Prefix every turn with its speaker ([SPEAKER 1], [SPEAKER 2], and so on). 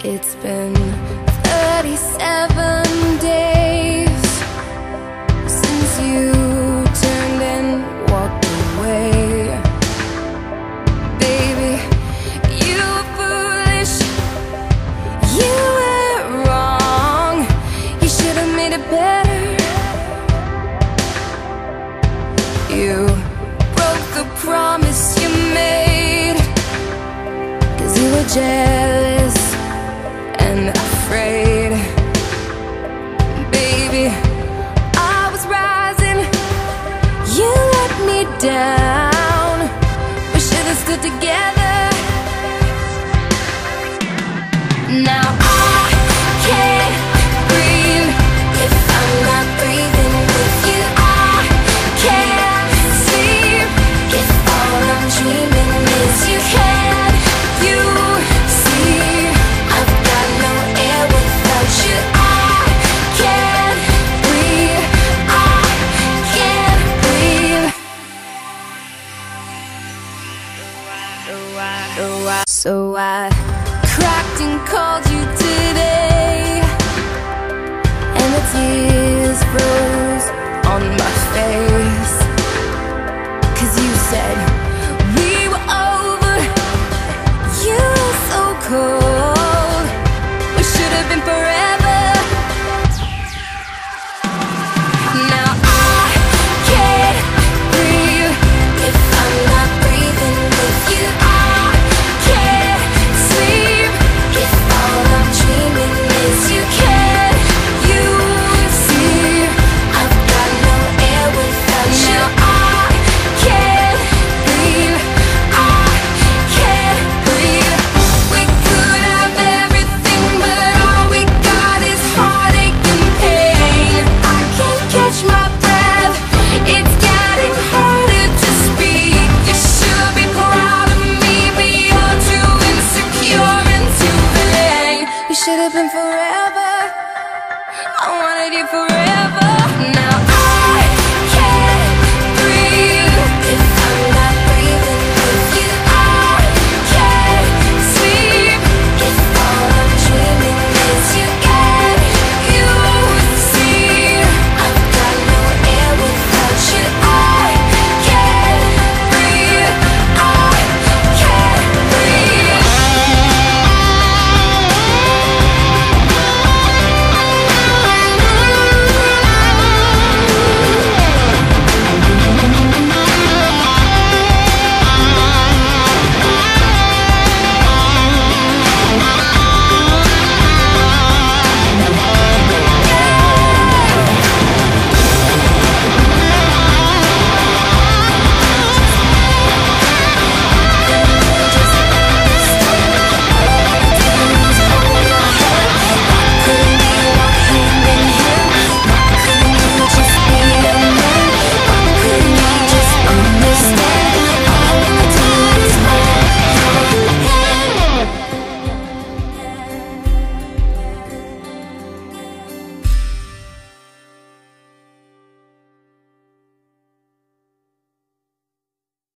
[SPEAKER 1] It's been 37 days since you turned and walked away. Baby, you were foolish, you were wrong. You should have made it better. You broke the promise you made, 'cause you were jealous and afraid. Baby, I was rising, you let me down. We should have stood together. Now I can't breathe if I'm not breathing with you. I can't sleep if all I'm dreaming is you. Can you see I've got no air without you? I can't breathe, I can't breathe. So I cracked and called you today, and the tears froze on my face, 'cause you said